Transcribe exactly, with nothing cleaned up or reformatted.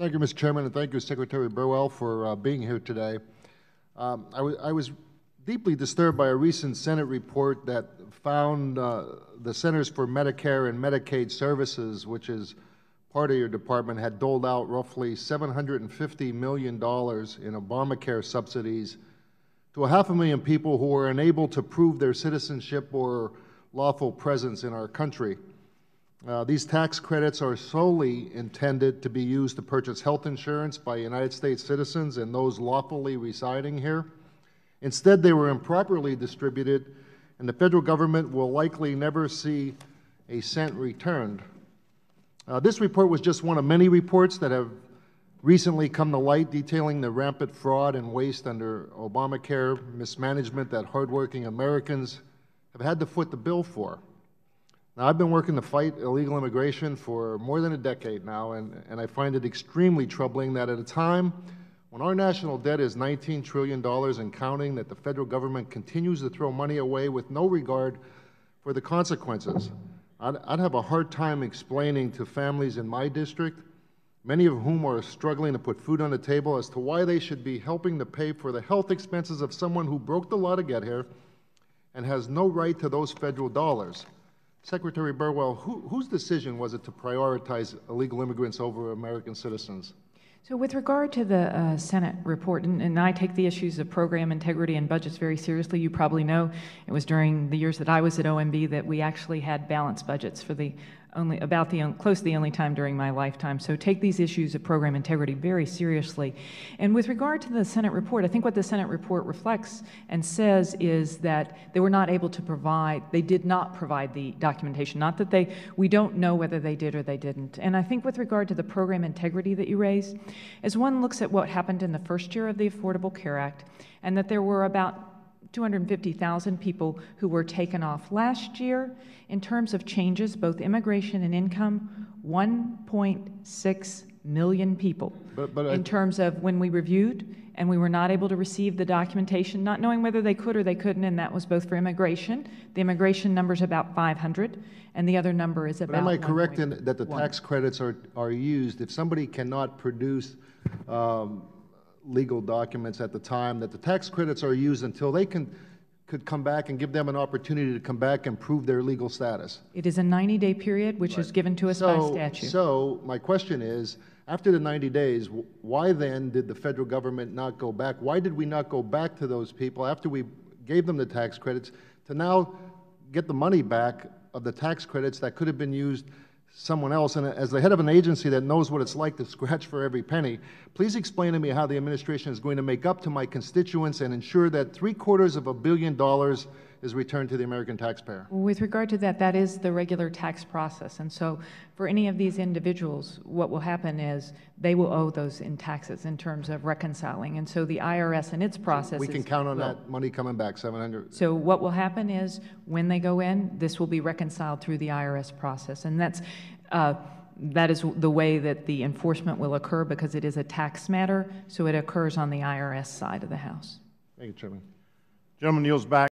Thank you, Mister Chairman, and thank you, Secretary Burwell, for uh, being here today. Um, I, I was deeply disturbed by a recent Senate report that found uh, the Centers for Medicare and Medicaid Services, which is part of your department, had doled out roughly seven hundred fifty million dollars in Obamacare subsidies to a half a million people who were unable to prove their citizenship or lawful presence in our country. Uh, these tax credits are solely intended to be used to purchase health insurance by United States citizens and those lawfully residing here. Instead, they were improperly distributed, and the federal government will likely never see a cent returned. Uh, this report was just one of many reports that have recently come to light detailing the rampant fraud and waste under Obamacare mismanagement that hardworking Americans have had to foot the bill for. Now, I've been working to fight illegal immigration for more than a decade now, and, and I find it extremely troubling that at a time when our national debt is nineteen trillion dollars and counting, that the federal government continues to throw money away with no regard for the consequences. I'd, I'd have a hard time explaining to families in my district, many of whom are struggling to put food on the table, as to why they should be helping to pay for the health expenses of someone who broke the law to get here and has no right to those federal dollars. Secretary Burwell, who, whose decision was it to prioritize illegal immigrants over American citizens? So with regard to the uh, Senate report, and, and I take the issues of program integrity and budgets very seriously. You probably know it was during the years that I was at O M B that we actually had balanced budgets for the only about the close to the only time during my lifetime. So take these issues of program integrity very seriously. And with regard to the Senate report, I think what the Senate report reflects and says is that they were not able to provide, they did not provide the documentation. Not that they, we don't know whether they did or they didn't. And I think with regard to the program integrity that you raised, as one looks at what happened in the first year of the Affordable Care Act, and that there were about two hundred fifty thousand people who were taken off last year. In terms of changes, both immigration and income, one point six million people. But, but in I, terms of when we reviewed, and we were not able to receive the documentation, not knowing whether they could or they couldn't, and that was both for immigration. The immigration number is about five hundred, and the other number is about But am I correct in that the tax credits are, are used if somebody cannot produce um, legal documents at the time, that the tax credits are used until they can could come back and give them an opportunity to come back and prove their legal status? It is a ninety day period, which right. is given to us so, by statute. So my question is, after the ninety days, why then did the federal government not go back? Why did we not go back to those people after we gave them the tax credits to now get the money back of the tax credits that could have been used someone else? And as the head of an agency that knows what it's like to scratch for every penny, please explain to me how the administration is going to make up to my constituents and ensure that three quarters of a billion dollars is returned to the American taxpayer. With regard to that, that is the regular tax process. And so for any of these individuals, what will happen is they will owe those in taxes in terms of reconciling. And so the I R S and its process We can count on will, that money coming back, seven hundred. So what will happen is when they go in, this will be reconciled through the I R S process. And that's uh, that is the way that the enforcement will occur, because it is a tax matter, so it occurs on the I R S side of the House. Thank you, Chairman. Gentleman yields back.